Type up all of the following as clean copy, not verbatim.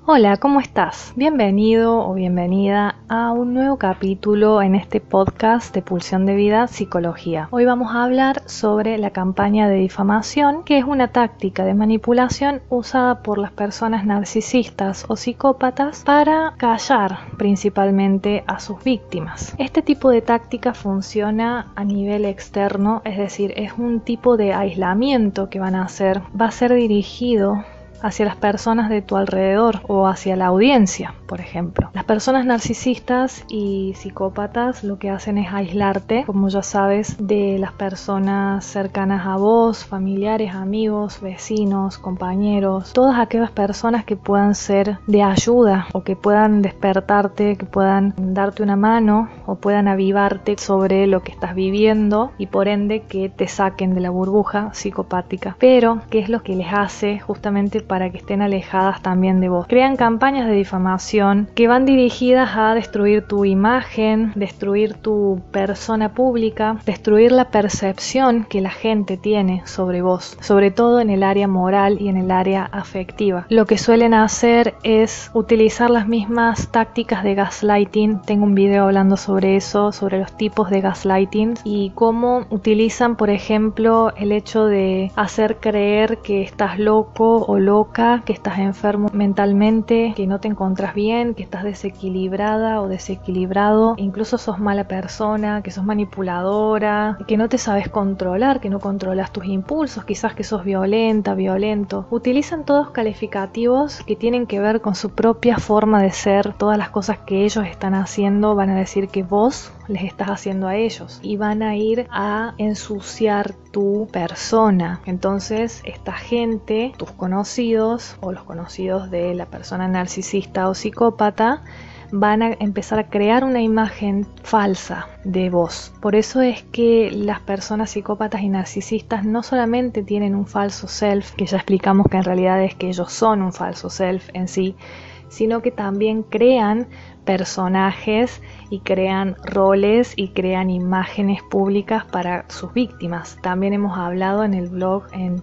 Hola, ¿cómo estás? Bienvenido o bienvenida a un nuevo capítulo en este podcast de Pulsión de Vida Psicología. Hoy vamos a hablar sobre la campaña de difamación, que es una táctica de manipulación usada por las personas narcisistas o psicópatas para callar principalmente a sus víctimas. Este tipo de táctica funciona a nivel externo, es decir, es un tipo de aislamiento que van a hacer, va a ser dirigido hacia las personas de tu alrededor o hacia la audiencia, por ejemplo. Las personas narcisistas y psicópatas lo que hacen es aislarte, como ya sabes, de las personas cercanas a vos, familiares, amigos, vecinos, compañeros, todas aquellas personas que puedan ser de ayuda o que puedan despertarte, que puedan darte una mano o puedan avivarte sobre lo que estás viviendo y por ende que te saquen de la burbuja psicopática. Pero, ¿qué es lo que les hace justamente para que estén alejadas también de vos? Crean campañas de difamación que van dirigidas a destruir tu imagen, destruir tu persona pública, destruir la percepción que la gente tiene sobre vos, sobre todo en el área moral y en el área afectiva. Lo que suelen hacer es utilizar las mismas tácticas de gaslighting. Tengo un video hablando sobre eso, sobre los tipos de gaslighting y cómo utilizan, por ejemplo, el hecho de hacer creer que estás loco o loca, que estás enfermo mentalmente, que no te encontrás bien, que estás desequilibrada o desequilibrado, incluso sos mala persona, que sos manipuladora, que no te sabes controlar, que no controlas tus impulsos, quizás que sos violenta, violento. Utilizan todos calificativos que tienen que ver con su propia forma de ser. Todas las cosas que ellos están haciendo van a decir que vos les estás haciendo a ellos y van a ir a ensuciar tu persona. Entonces esta gente, tus conocidos o los conocidos de la persona narcisista o psicópata, van a empezar a crear una imagen falsa de vos. Por eso es que las personas psicópatas y narcisistas no solamente tienen un falso self, que ya explicamos que en realidad es que ellos son un falso self en sí, sino que también crean personajes y crean roles y crean imágenes públicas para sus víctimas. También hemos hablado en el blog en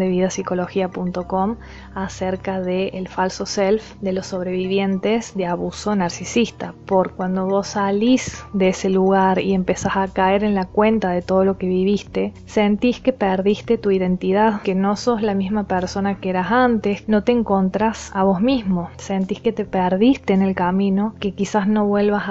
pulsiondevidapsicología.com acerca del falso self de los sobrevivientes de abuso narcisista. Por cuando vos salís de ese lugar y empezás a caer en la cuenta de todo lo que viviste, sentís que perdiste tu identidad, que no sos la misma persona que eras antes, no te encontrás a vos mismo, sentís que te perdiste en el camino, que quizás no vuelvas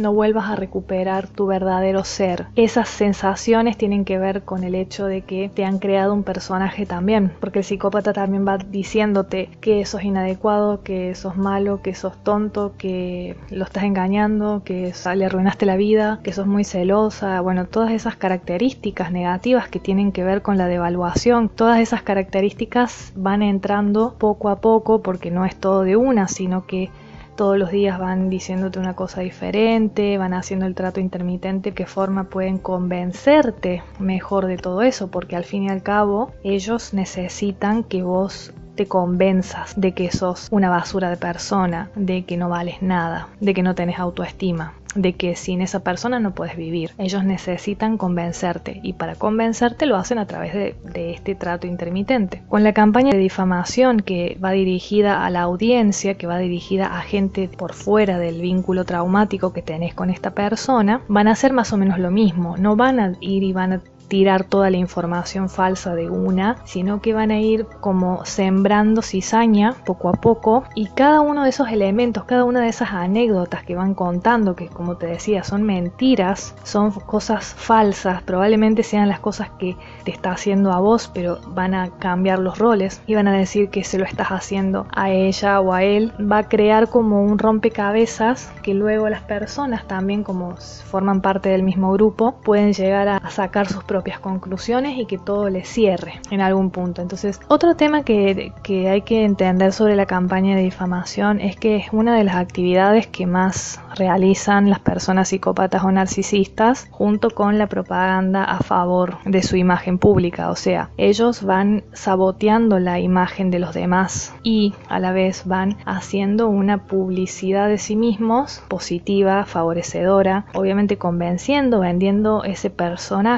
a recuperar tu verdadero ser. Esas sensaciones tienen que ver con el hecho de que te han creado un personaje también, porque el psicópata también va diciéndote que sos inadecuado, que sos malo, que sos tonto, que lo estás engañando, que le arruinaste la vida, que sos muy celosa. Bueno, todas esas características negativas que tienen que ver con la devaluación, todas esas características van entrando poco a poco, porque no es todo de una, sino que todos los días van diciéndote una cosa diferente, van haciendo el trato intermitente, qué forma pueden convencerte mejor de todo eso, porque al fin y al cabo ellos necesitan que vos te convenzas de que sos una basura de persona, de que no vales nada, de que no tenés autoestima, de que sin esa persona no puedes vivir. Ellos necesitan convencerte y para convencerte lo hacen a través de este trato intermitente. Con la campaña de difamación que va dirigida a la audiencia, que va dirigida a gente por fuera del vínculo traumático que tenés con esta persona, van a hacer más o menos lo mismo. No van a ir y van a tirar toda la información falsa de una, sino que van a ir como sembrando cizaña poco a poco, y cada uno de esos elementos, cada una de esas anécdotas que van contando, que como te decía son mentiras, son cosas falsas, probablemente sean las cosas que te está haciendo a vos, pero van a cambiar los roles y van a decir que se lo estás haciendo a ella o a él. Va a crear como un rompecabezas que luego las personas también, como forman parte del mismo grupo, pueden llegar a sacar sus propias conclusiones y que todo le cierre en algún punto. Entonces, otro tema que hay que entender sobre la campaña de difamación es que es una de las actividades que más realizan las personas psicópatas o narcisistas junto con la propaganda a favor de su imagen pública. O sea, ellos van saboteando la imagen de los demás y a la vez van haciendo una publicidad de sí mismos positiva, favorecedora, obviamente convenciendo, vendiendo ese personaje a todo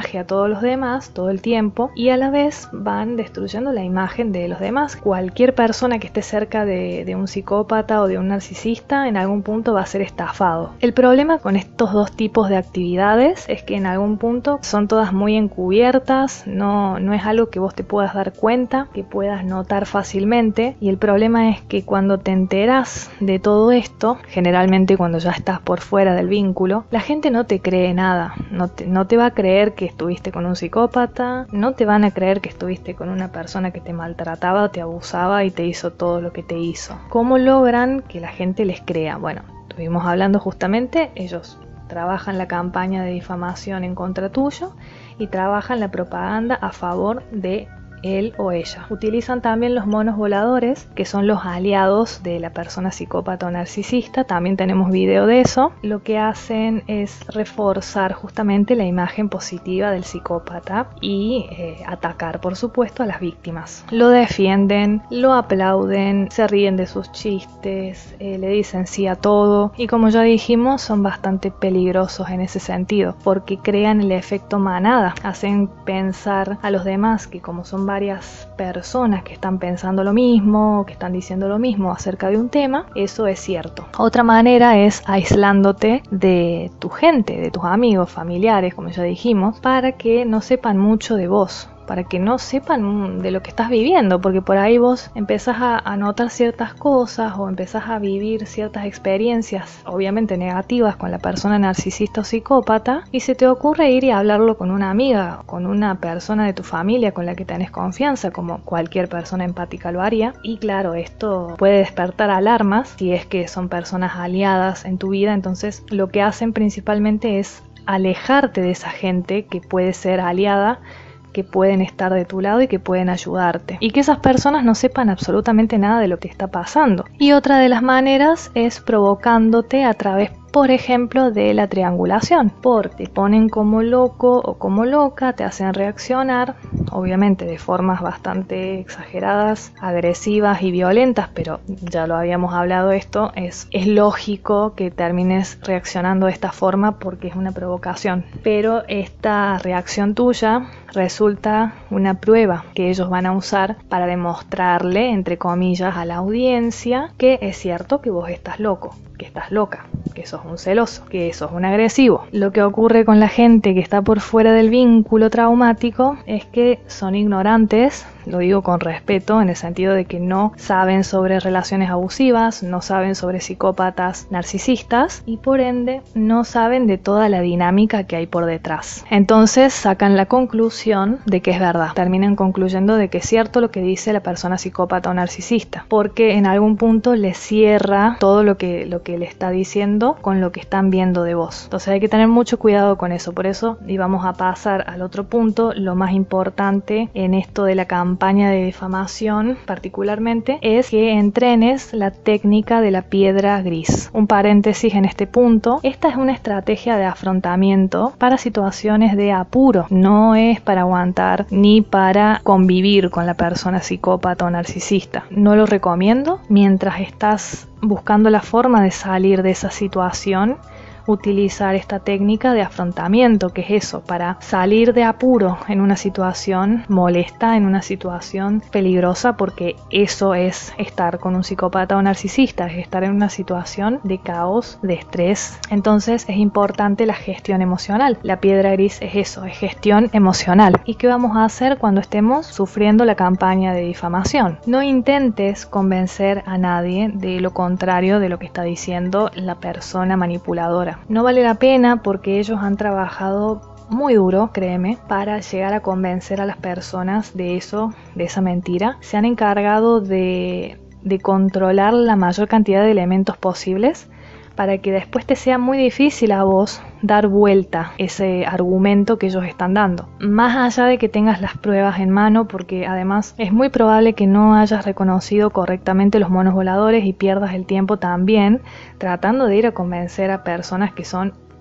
todos los demás todo el tiempo y a la vez van destruyendo la imagen de los demás. Cualquier persona que esté cerca de un psicópata o de un narcisista en algún punto va a ser estafado. El problema con estos dos tipos de actividades es que en algún punto son todas muy encubiertas, no es algo que vos te puedas dar cuenta, que puedas notar fácilmente, y el problema es que cuando te enteras de todo esto, generalmente cuando ya estás por fuera del vínculo, la gente no te cree nada, no te va a creer que estuviste con un psicópata, no te van a creer que estuviste con una persona que te maltrataba, te abusaba y te hizo todo lo que te hizo. ¿Cómo logran que la gente les crea? Bueno, estuvimos hablando justamente, ellos trabajan la campaña de difamación en contra tuyo y trabajan la propaganda a favor de él o ella. Utilizan también los monos voladores, que son los aliados de la persona psicópata o narcisista. También tenemos video de eso. Lo que hacen es reforzar justamente la imagen positiva del psicópata y atacar, por supuesto, a las víctimas. Lo defienden, lo aplauden, se ríen de sus chistes, le dicen sí a todo, y como ya dijimos, son bastante peligrosos en ese sentido, porque crean el efecto manada, hacen pensar a los demás que como son varias personas que están pensando lo mismo, que están diciendo lo mismo acerca de un tema, eso es cierto. Otra manera es aislándote de tu gente, de tus amigos, familiares, como ya dijimos, para que no sepan mucho de vos, para que no sepan de lo que estás viviendo, porque por ahí vos empezás a notar ciertas cosas o empezás a vivir ciertas experiencias, obviamente negativas, con la persona narcisista o psicópata, y se te ocurre ir y hablarlo con una amiga, con una persona de tu familia con la que tenés confianza, como cualquier persona empática lo haría, y claro, esto puede despertar alarmas si es que son personas aliadas en tu vida. Entonces lo que hacen principalmente es alejarte de esa gente que puede ser aliada, que pueden estar de tu lado y que pueden ayudarte, y que esas personas no sepan absolutamente nada de lo que está pasando. Y otra de las maneras es provocándote a través, por ejemplo, de la triangulación, porque te ponen como loco o como loca, te hacen reaccionar, obviamente de formas bastante exageradas, agresivas y violentas, pero ya lo habíamos hablado esto, es lógico que termines reaccionando de esta forma porque es una provocación, pero esta reacción tuya resulta una prueba que ellos van a usar para demostrarle, entre comillas, a la audiencia que es cierto que vos estás loco, que estás loca, que sos un celoso, que sos un agresivo. Lo que ocurre con la gente que está por fuera del vínculo traumático es que son ignorantes, lo digo con respeto, en el sentido de que no saben sobre relaciones abusivas, no saben sobre psicópatas narcisistas y por ende no saben de toda la dinámica que hay por detrás. Entonces sacan la conclusión de que es verdad, terminan concluyendo de que es cierto lo que dice la persona psicópata o narcisista, porque en algún punto les cierra todo lo que le está diciendo con lo que están viendo de vos. Entonces hay que tener mucho cuidado con eso. Por eso íbamos a pasar al otro punto, lo más importante en esto de la campaña de difamación particularmente, es que entrenes la técnica de la piedra gris. Un paréntesis en este punto, esta es una estrategia de afrontamiento para situaciones de apuro, no es para aguantar ni para convivir con la persona psicópata o narcisista. No lo recomiendo mientras estás buscando la forma de salir de esa situación. Utilizar esta técnica de afrontamiento, que es eso, para salir de apuro en una situación molesta, en una situación peligrosa, porque eso es estar con un psicópata o narcisista, es estar en una situación de caos, de estrés. Entonces es importante la gestión emocional. La piedra gris es eso, es gestión emocional. ¿Y qué vamos a hacer cuando estemos sufriendo la campaña de difamación? No intentes convencer a nadie de lo contrario de lo que está diciendo la persona manipuladora. No vale la pena porque ellos han trabajado muy duro, créeme, para llegar a convencer a las personas de eso, de esa mentira. Se han encargado de controlar la mayor cantidad de elementos posibles para que después te sea muy difícil a vos dar vuelta ese argumento que ellos están dando. Más allá de que tengas las pruebas en mano, porque además es muy probable que no hayas reconocido correctamente los monos voladores y pierdas el tiempo también tratando de ir a convencer a personas que son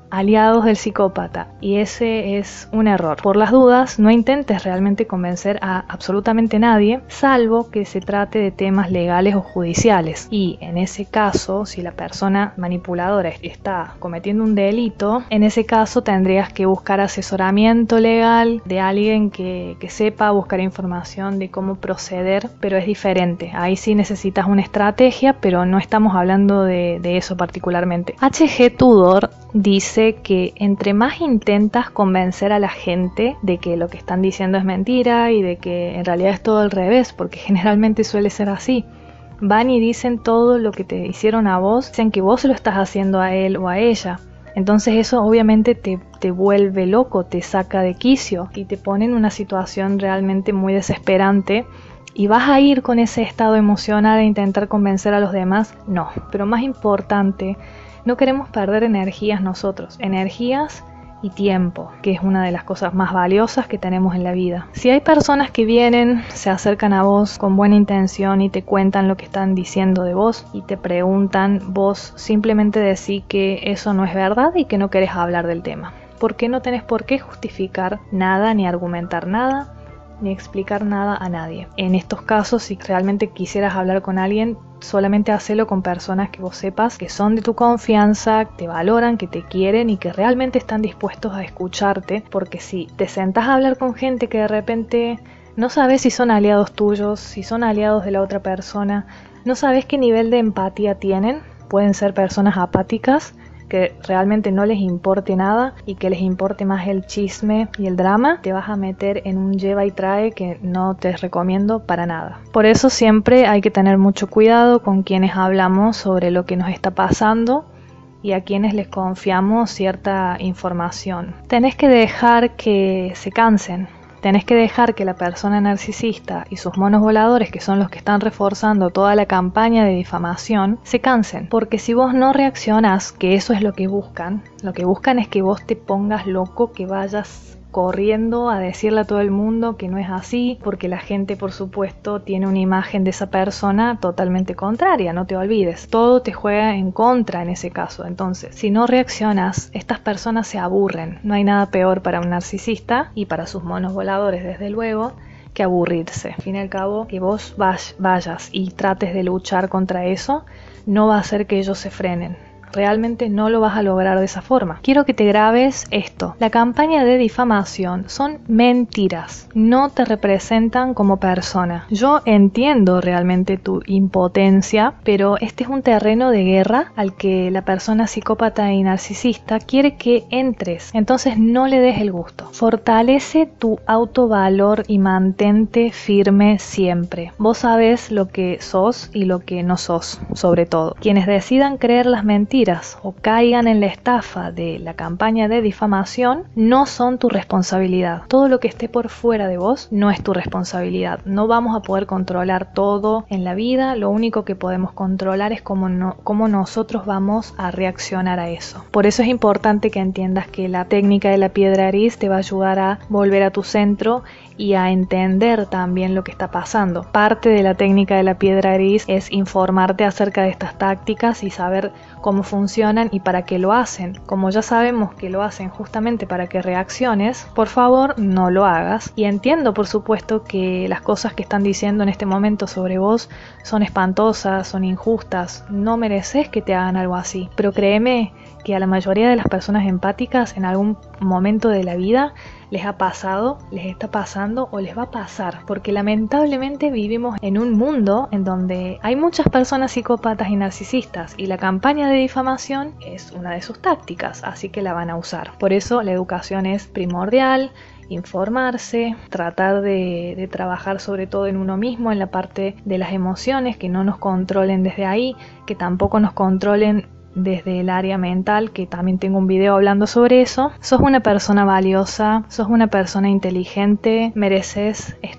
aliados del psicópata, y ese es un error. Por las dudas, no intentes realmente convencer a absolutamente nadie, salvo que se trate de temas legales o judiciales. Y en ese caso, si la persona manipuladora está cometiendo un delito, en ese caso tendrías que buscar asesoramiento legal de alguien que sepa buscar información de cómo proceder, pero es diferente. Ahí sí necesitas una estrategia, pero no estamos hablando de eso particularmente. H.G. Tudor dice que entre más intentas convencer a la gente de que lo que están diciendo es mentira y de que en realidad es todo al revés, porque generalmente suele ser así. Van y dicen todo lo que te hicieron a vos, dicen que vos se lo estás haciendo a él o a ella. Entonces eso obviamente te vuelve loco, te saca de quicio y te pone en una situación realmente muy desesperante. ¿Y vas a ir con ese estado emocional a intentar convencer a los demás? No, pero más importante, no queremos perder energías nosotros, energías y tiempo, que es una de las cosas más valiosas que tenemos en la vida. Si hay personas que vienen, se acercan a vos con buena intención y te cuentan lo que están diciendo de vos y te preguntan, vos simplemente decís que eso no es verdad y que no querés hablar del tema. Porque no tenés por qué justificar nada ni argumentar nada, ni explicar nada a nadie. En estos casos, si realmente quisieras hablar con alguien, solamente hacelo con personas que vos sepas que son de tu confianza, que te valoran, que te quieren y que realmente están dispuestos a escucharte, porque si te sentás a hablar con gente que de repente no sabes si son aliados tuyos, si son aliados de la otra persona, no sabes qué nivel de empatía tienen, pueden ser personas apáticas, que realmente no les importe nada y que les importe más el chisme y el drama, te vas a meter en un lleva y trae que no te recomiendo para nada. Por eso siempre hay que tener mucho cuidado con quienes hablamos sobre lo que nos está pasando y a quienes les confiamos cierta información. Tenés que dejar que se cansen. Tenés que dejar que la persona narcisista y sus monos voladores, que son los que están reforzando toda la campaña de difamación, se cansen. Porque si vos no reaccionás, que eso es lo que buscan es que vos te pongas loco, que vayas corriendo a decirle a todo el mundo que no es así, porque la gente, por supuesto, tiene una imagen de esa persona totalmente contraria, no te olvides. Todo te juega en contra en ese caso. Entonces, si no reaccionas, estas personas se aburren. No hay nada peor para un narcisista y para sus monos voladores, desde luego, que aburrirse. Al fin y al cabo, que vos vayas y trates de luchar contra eso, no va a hacer que ellos se frenen. Realmente no lo vas a lograr de esa forma. Quiero que te grabes esto. La campaña de difamación son mentiras. No te representan como persona. Yo entiendo realmente tu impotencia, pero este es un terreno de guerra al que la persona psicópata y narcisista quiere que entres. Entonces no le des el gusto. Fortalece tu autovalor y mantente firme siempre. Vos sabés lo que sos y lo que no sos, sobre todo. Quienes decidan creer las mentiras o caigan en la estafa de la campaña de difamación no son tu responsabilidad. Todo lo que esté por fuera de vos no es tu responsabilidad. No vamos a poder controlar todo en la vida. Lo único que podemos controlar es cómo nosotros vamos a reaccionar a eso. Por eso es importante que entiendas que la técnica de la piedra gris te va a ayudar a volver a tu centro y a entender también lo que está pasando. Parte de la técnica de la piedra gris es informarte acerca de estas tácticas y saber cómo funcionan y para qué lo hacen. Como ya sabemos que lo hacen justamente para que reacciones, por favor no lo hagas. Y entiendo, por supuesto, que las cosas que están diciendo en este momento sobre vos son espantosas, son injustas, no mereces que te hagan algo así. Pero créeme que a la mayoría de las personas empáticas en algún momento de la vida les ha pasado, les está pasando o les va a pasar, porque lamentablemente vivimos en un mundo en donde hay muchas personas psicópatas y narcisistas y la campaña de difamación es una de sus tácticas, así que la van a usar. Por eso la educación es primordial, informarse, tratar de trabajar sobre todo en uno mismo, en la parte de las emociones, que no nos controlen desde ahí, que tampoco nos controlen desde el área mental, que también tengo un video hablando sobre eso. Sos una persona valiosa, sos una persona inteligente, mereces estar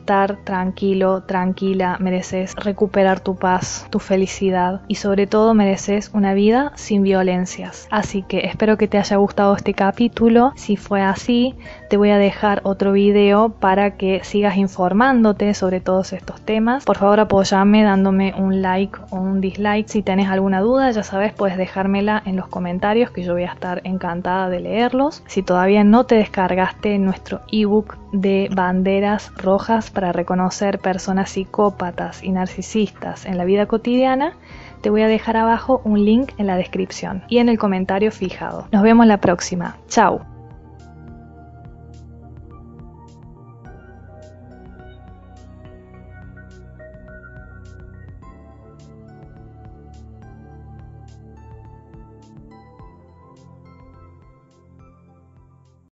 estar tranquilo, tranquila, mereces recuperar tu paz, tu felicidad y sobre todo mereces una vida sin violencias. Así que espero que te haya gustado este capítulo. Si fue así, te voy a dejar otro video para que sigas informándote sobre todos estos temas. Por favor, apóyame dándome un like o un dislike. Si tenés alguna duda, ya sabes, puedes dejármela en los comentarios que yo voy a estar encantada de leerlos. Si todavía no te descargaste nuestro ebook de banderas rojas para reconocer personas psicópatas y narcisistas en la vida cotidiana, te voy a dejar abajo un link en la descripción y en el comentario fijado. Nos vemos la próxima. Chao.